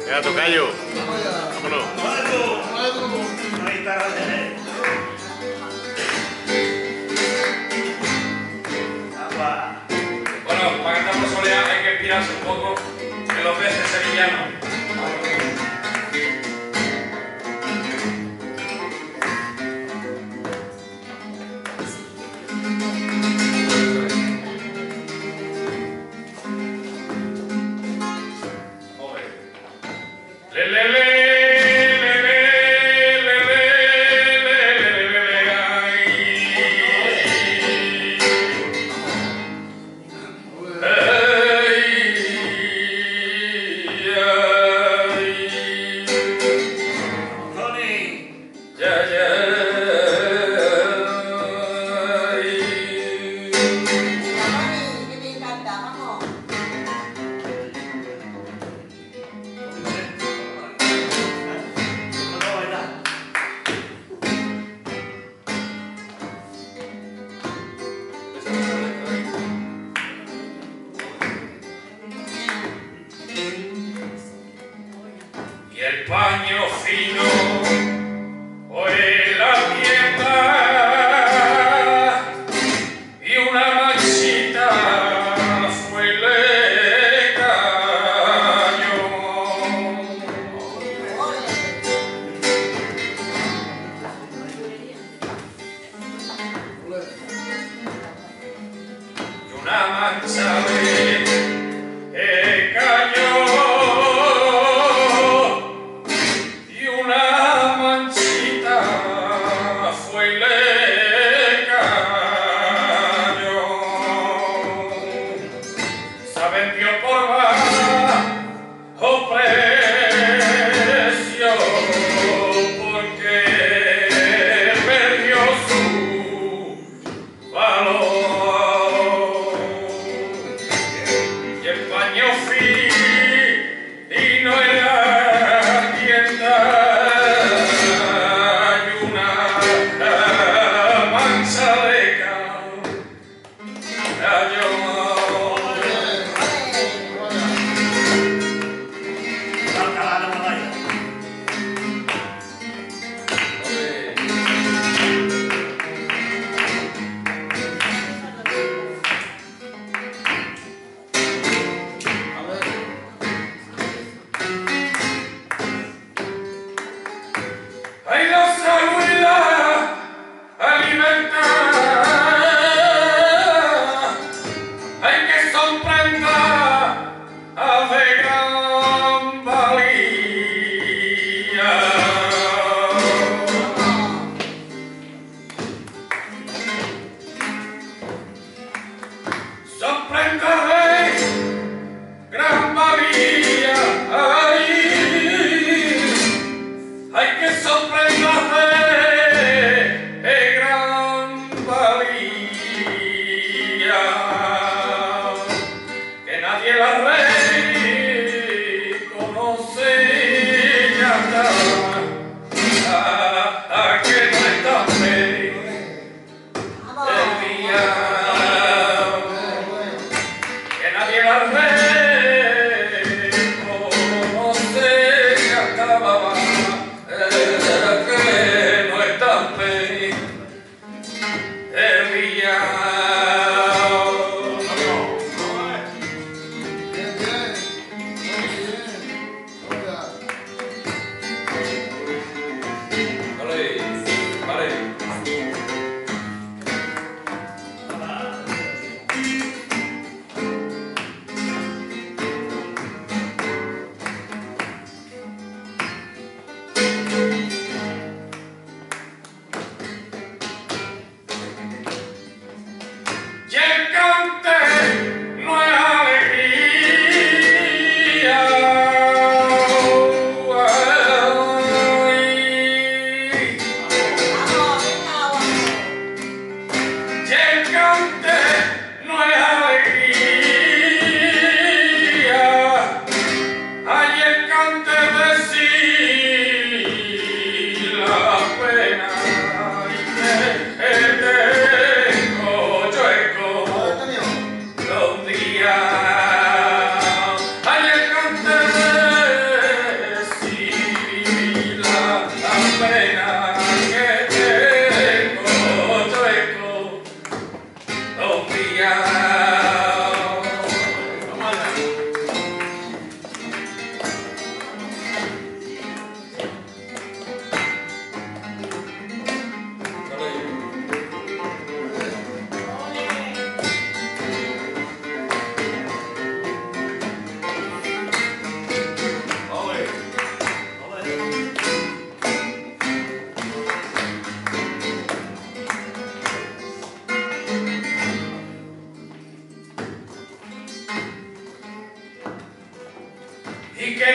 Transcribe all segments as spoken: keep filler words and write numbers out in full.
Venga, tocayo. Vámonos. Bueno, para cantar por soleá hay que inspirarse un poco en los veces sevillanos. Le, le, le. Y el paño fino o en la tienda y una manchita fue le cayó. Y una mancha le cayó. Vendió por bajo precio porque perdió su valor. Y el paño fino en la tienda y una mancha de cayó. Hay dos abuelas alimentadas, hay que son prendas de gran valía. Son prendas de gran valía, ay, hay que son prendas de, de gran valía, que nadie las reconoce ya está, a, a que no está fe el día, que nadie las reconoce ya acababa. Que no es tan feliz el día. Vale, vale. Y el cante no es alegría, y el cante no es alegría, hay el cante decir la pena y que tengo yo eco un día. Hay el cante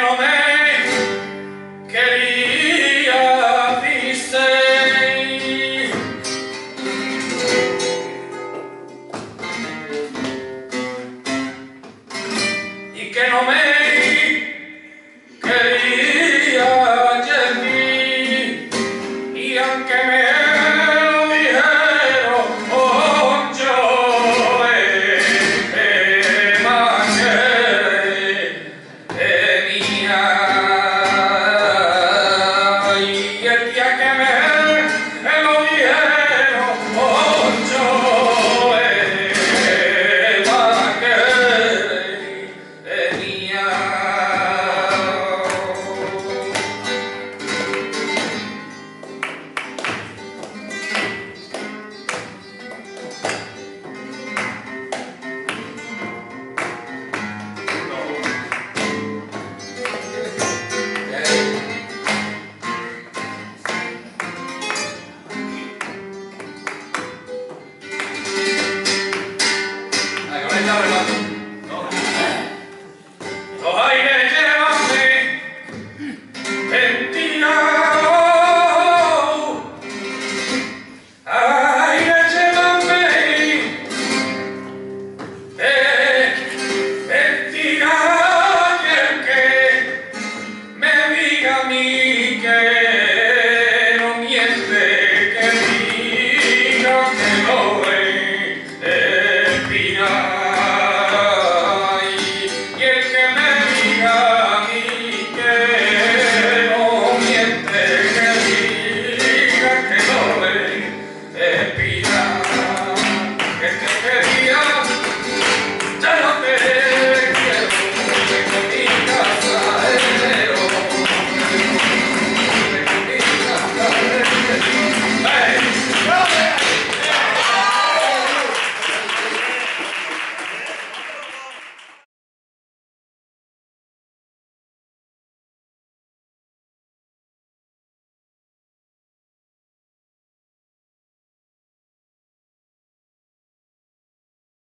promete